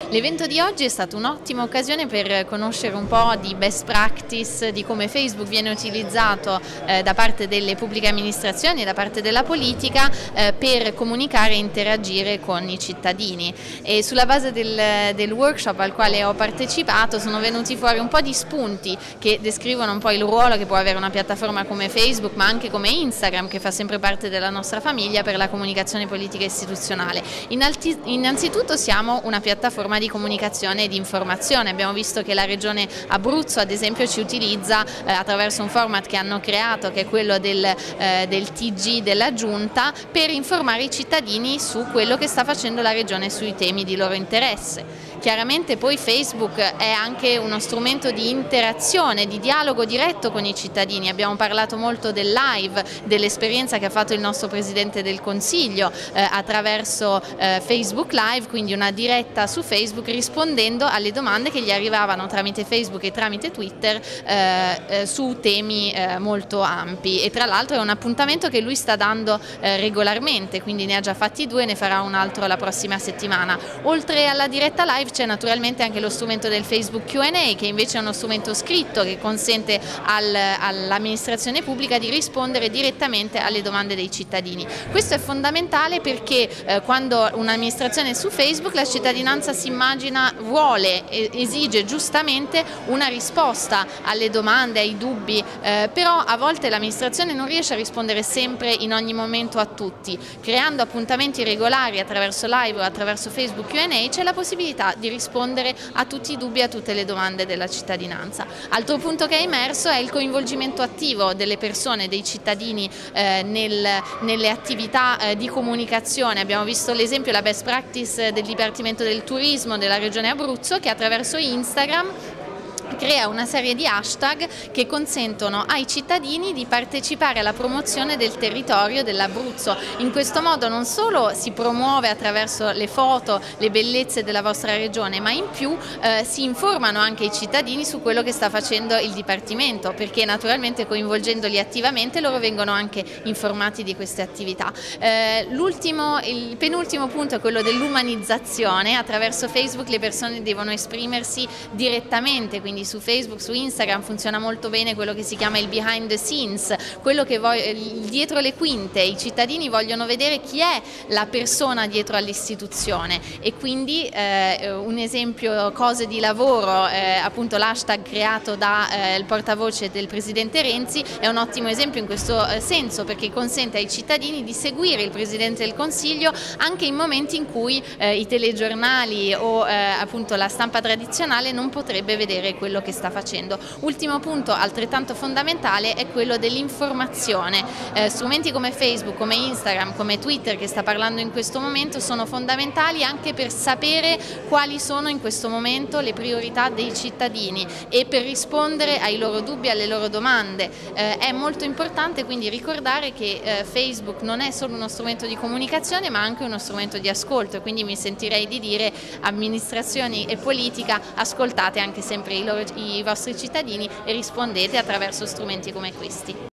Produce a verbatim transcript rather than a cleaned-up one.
L'evento di oggi è stata un'ottima occasione per conoscere un po' di best practice, di come Facebook viene utilizzato eh, da parte delle pubbliche amministrazioni e da parte della politica eh, per comunicare e interagire con i cittadini. E sulla base del, del workshop al quale ho partecipato sono venuti fuori un po' di spunti che descrivono un po' il ruolo che può avere una piattaforma come Facebook, ma anche come Instagram, che fa sempre parte della nostra famiglia, per la comunicazione politica e istituzionale. Innanzitutto siamo una piattaforma di comunicazione e di informazione. Abbiamo visto che la regione Abruzzo ad esempio ci utilizza eh, attraverso un format che hanno creato, che è quello del, eh, del T G della Giunta, per informare i cittadini su quello che sta facendo la regione sui temi di loro interesse. Chiaramente poi Facebook è anche uno strumento di interazione, di dialogo diretto con i cittadini. Abbiamo parlato molto del live, dell'esperienza che ha fatto il nostro Presidente del Consiglio eh, attraverso eh, Facebook Live, quindi una diretta su Facebook rispondendo alle domande che gli arrivavano tramite Facebook e tramite Twitter eh, eh, su temi eh, molto ampi. E tra l'altro è un appuntamento che lui sta dando eh, regolarmente, quindi ne ha già fatti due, ne farà un altro la prossima settimana. Oltre alla diretta live c'è naturalmente anche lo strumento del Facebook Q and A, che invece è uno strumento scritto che consente al, all'amministrazione pubblica di rispondere direttamente alle domande dei cittadini. Questo è fondamentale perché eh, quando un'amministrazione è su Facebook la cittadinanza si immagina, vuole, esige giustamente una risposta alle domande, ai dubbi, eh, però a volte l'amministrazione non riesce a rispondere sempre in ogni momento a tutti. Creando appuntamenti regolari attraverso live o attraverso Facebook Q and A c'è la possibilità di rispondere a tutti i dubbi e a tutte le domande della cittadinanza. Altro punto che è emerso è il coinvolgimento attivo delle persone, dei cittadini eh, nel, nelle attività eh, di comunicazione. Abbiamo visto l'esempio, la best practice del Dipartimento del Turismo della Regione Abruzzo, che attraverso Instagram crea una serie di hashtag che consentono ai cittadini di partecipare alla promozione del territorio dell'Abruzzo. In questo modo non solo si promuove attraverso le foto le bellezze della vostra regione, ma in più eh, si informano anche i cittadini su quello che sta facendo il Dipartimento, perché naturalmente coinvolgendoli attivamente loro vengono anche informati di queste attività. Eh, l'ultimo, il penultimo punto è quello dell'umanizzazione. Attraverso Facebook le persone devono esprimersi direttamente, quindi su Facebook, su Instagram funziona molto bene quello che si chiama il behind the scenes, quello che voglio, dietro le quinte. I cittadini vogliono vedere chi è la persona dietro all'istituzione, e quindi eh, un esempio, cose di lavoro, eh, appunto l'hashtag creato dal eh, portavoce del Presidente Renzi è un ottimo esempio in questo eh, senso, perché consente ai cittadini di seguire il Presidente del Consiglio anche in momenti in cui eh, i telegiornali o eh, appunto la stampa tradizionale non potrebbe vedere quello che sta facendo. Ultimo punto altrettanto fondamentale è quello dell'informazione. Eh, strumenti come Facebook, come Instagram, come Twitter, che sta parlando in questo momento, sono fondamentali anche per sapere quali sono in questo momento le priorità dei cittadini e per rispondere ai loro dubbi, alle loro domande. Eh, è molto importante quindi ricordare che eh, Facebook non è solo uno strumento di comunicazione, ma anche uno strumento di ascolto, e quindi mi sentirei di dire, amministrazioni e politica, ascoltate anche sempre i loro i vostri cittadini e rispondete attraverso strumenti come questi.